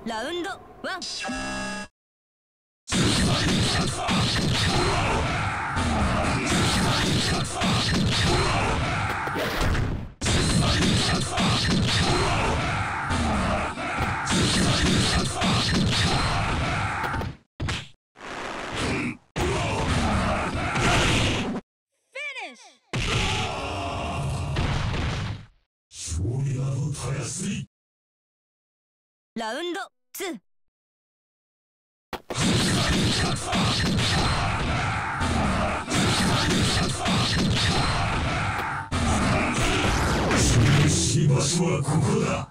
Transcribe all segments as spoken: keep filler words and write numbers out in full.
ラウンドワン。 勝利などたやすい。 ラウンドツー。 美しい場所はここだ。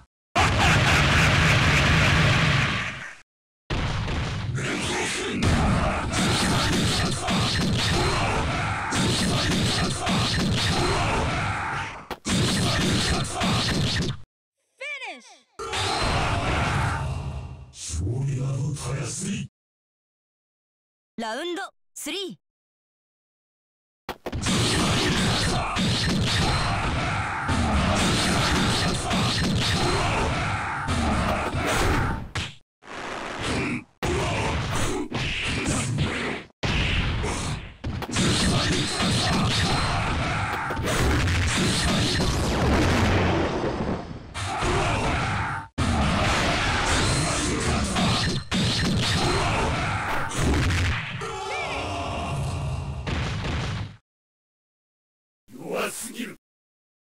勝利などたやすい。 ラウンドスリー。